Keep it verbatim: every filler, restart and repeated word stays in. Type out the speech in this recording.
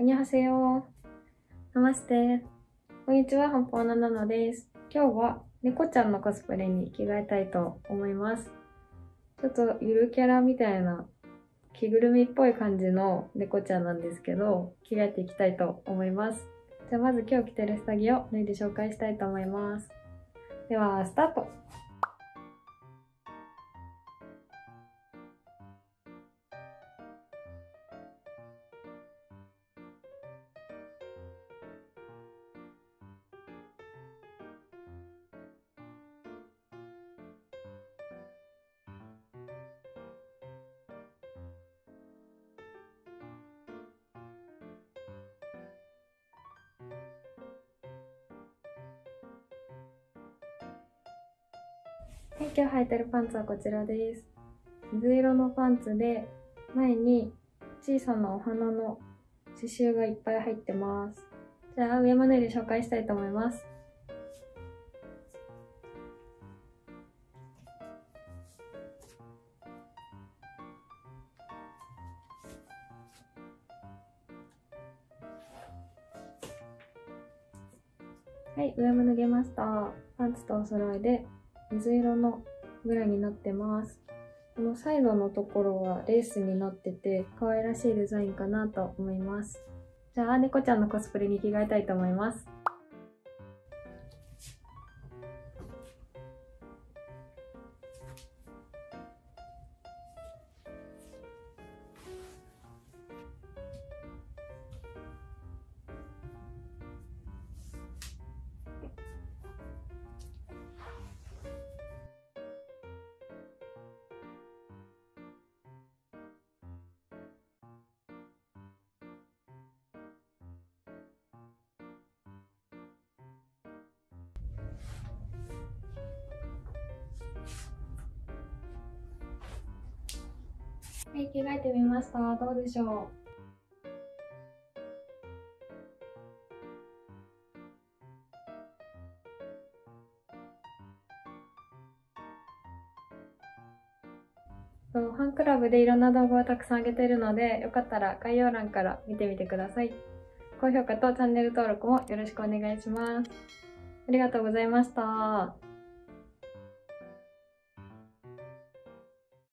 こんにちは。ナマステ。こんにちは、ハンポーナナナです。今日は猫ちゃんのコスプレに着替えたいと思います。ちょっとゆるキャラみたいな着ぐるみっぽい感じの猫ちゃんなんですけど、着替えていきたいと思います。じゃあまず今日着てる下着を脱いで紹介したいと思います。では、スタート。はい、今日履いてるパンツはこちらです。水色のパンツで、前に小さなお花の刺繍がいっぱい入ってます。じゃあ上も脱いで紹介したいと思います。はい、上も脱げました。パンツとお揃いで水色のぐらいになってます。このサイドのところはレースになってて可愛らしいデザインかなと思います。じゃあ猫ちゃんのコスプレに着替えたいと思います。はい、着替えてみました。どうでしょう？ファンクラブでいろんな動画をたくさん上げているので、よかったら概要欄から見てみてください。高評価とチャンネル登録もよろしくお願いします。ありがとうございました。